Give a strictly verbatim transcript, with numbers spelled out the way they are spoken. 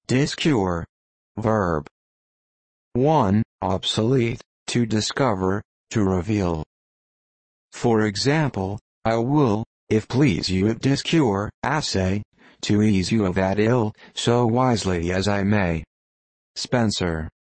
Discure. Verb. one. Obsolete, to discover, to reveal. For example, I will, if please you at discure, assay, to ease you of that ill, so wisely as I may. Spencer.